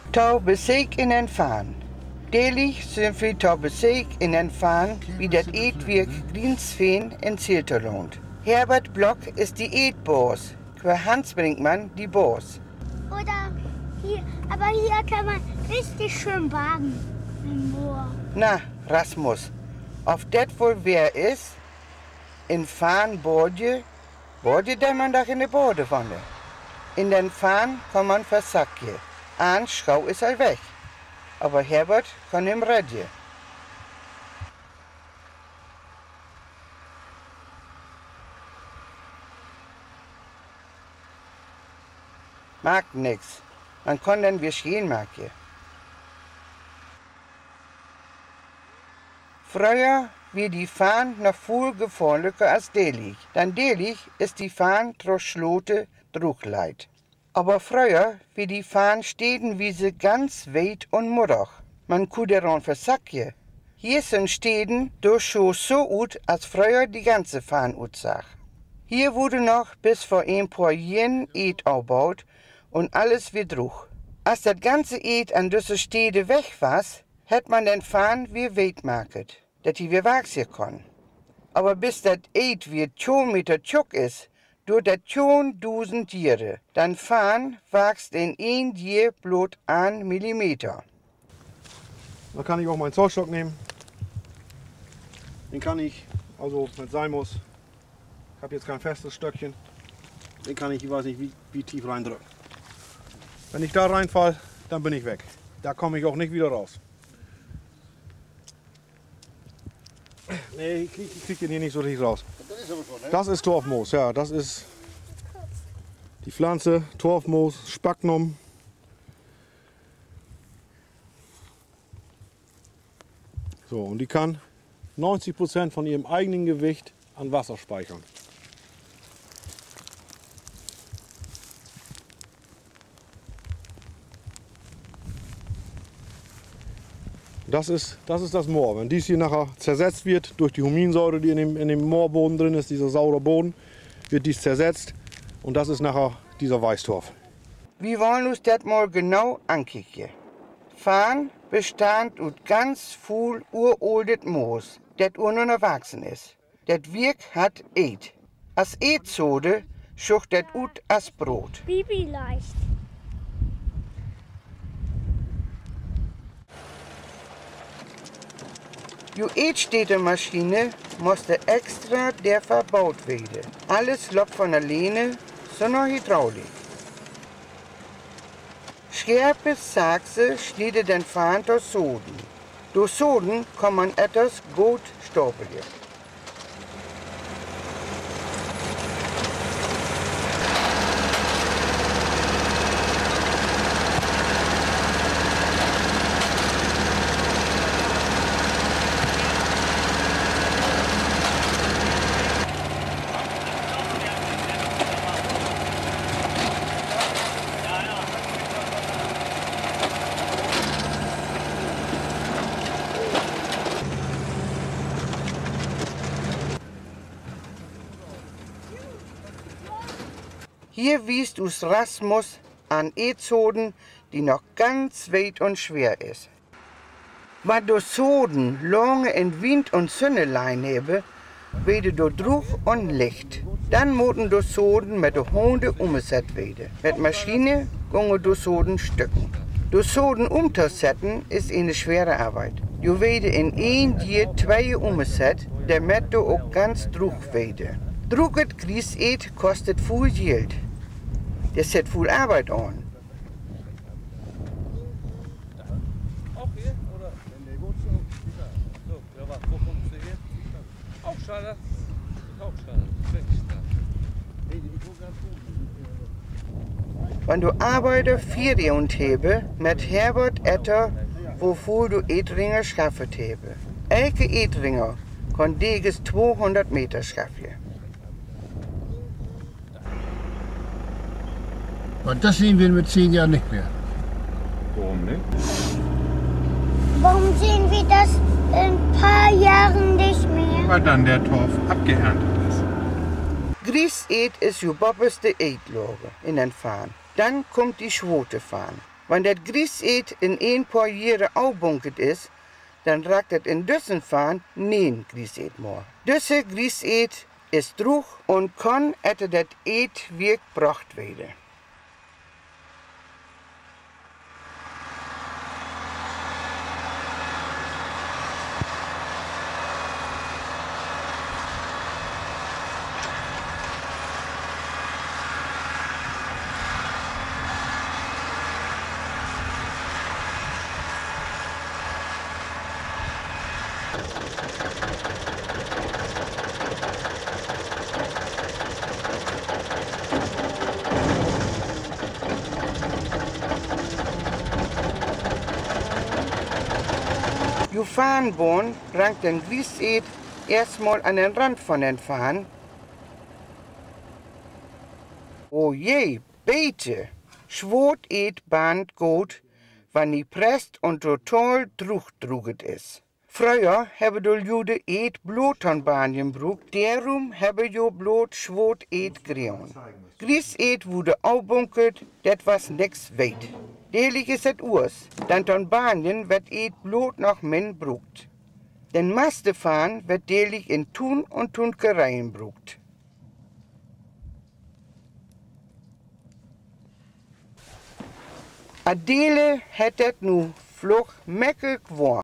Tau beseek in den Fahn. Delig sind wir tau beseek in den Fahn, wie das Eetwirk Grinsveen in Zielterlohnt. Herbert Block ist die Eetboos, qua Hans Brinkmann die Boos. Oder hier, aber hier kann man richtig schön baden im Moor. Na, Rasmus, auf das wohl wer ist? In Fahn Bordje denn man doch in de Badewanne. In den Fahn kann man versacken. Ein Schau ist er weg. Aber Herbert kann ihm retten. Mag nix. Man kann dann wie schön machen. Früher wie die Fahn noch viel gefährlicher als delig. Denn delig ist die Fahn troch Schlote Druckleit. Aber früher wie die Fahn steden wie sie ganz weit und muddig. Man kann daran versacken. Hier sind Städten durch so gut, als früher die ganze Fahn utsach. Hier wurde noch bis vor ein paar Jahren Eet aufgebaut und alles wie druch. Als das ganze Eet an diese Städte weg war, hätt man den Fahn wie weit market, dass die wir wachsen kann. Aber bis das Eet wie 2 Meter tjock ist, durch das 1000 Jahre, dann Fahn wächst in 1 Jahr bloß 1 Millimeter. Da kann ich auch meinen Zollstock nehmen. Den kann ich, also wenn es sein muss, ich habe jetzt kein festes Stöckchen, den kann ich weiß nicht wie tief reindrücken. Wenn ich da reinfall, dann bin ich weg. Da komme ich auch nicht wieder raus. Nee, ich krieg den hier nicht so richtig raus. Das ist Torfmoos, ja, das ist die Pflanze, Torfmoos, Sphagnum. So, und die kann 90% von ihrem eigenen Gewicht an Wasser speichern. Das ist das Moor. Wenn dies hier nachher zersetzt wird durch die Huminsäure, die in dem Moorboden drin ist, dieser saure Boden, wird dies zersetzt und das ist nachher dieser Weißtorf. Wir wollen uns das mal genau ankicken. Fahn bestand aus ganz viel uroldet Moos, das noch erwachsen ist. Das Wirk hat Eet. Als Eetsode schucht das ut as Brot. Bibi leicht. Die Eetstädtemaschine musste extra der verbaut werden. Alles läuft von alleine, sondern Hydraulik. Scherpe Sachse schnitte den Fahn durch Soden. Durch Soden kann man etwas gut stapeln. Hier wiest us Rasmus an Eetsoden, die noch ganz weit und schwer ist. Weil du Soden lange in Wind und Sonne lein habe, werde du Druck und Licht. Dann müssen du Soden mit der Hunde umgesetzt werden. Mit Maschine gehen du Soden stücken. Du Soden umzusetzen ist eine schwere Arbeit. Du werde in 1 Jahr 2 umgesetzt, damit du auch ganz Druck werde. Drucket Grieseet kostet viel Geld. Das setzt viel Arbeit an. Auch hier? Oder? So, ja, wo kommst du her? Hauptstadt. Hauptstadt. Wenn du Arbeiter 4 und habe, mit Herbert etter, wofür du Etringer schaffet habe. Elke Etringer kann deges 200 Meter schaffen. Und das sehen wir mit 10 Jahren nicht mehr. Warum nicht? Warum sehen wir das in ein paar Jahren nicht mehr? Weil dann der Torf abgeerntet ist. Grieseet ist die bobbeste Eetlage in den Fahn. Dann kommt die Schwote Fahn. Wenn das Grieseet in ein paar Jahre aufbunkert ist, dann ragt es in düssen Fahren neen Grieseet mehr. Düsse Grieseet ist droog und kann etter das Eet wirk gebracht werden. Die Fahnenbahn rankt den Grieseet erstmal an den Rand von den Fahnen. Oh je, bitte! Schwoteet bahnt gut, wann die presst und total druget ist. Früher hebben de Juden eet bloot an Banien gebruikt, daarom hebben jo bloot Schwoteet gereon. Grieseet wurde aufbunkert, dat was nix weit. Deerlich is het oers, dan ton Banien werd eet bloot noch min gebruikt. Den Mastefaan werd deerlich in Tun und Tunkereien gebruikt. Adele het het nu vlug mekkel geworden.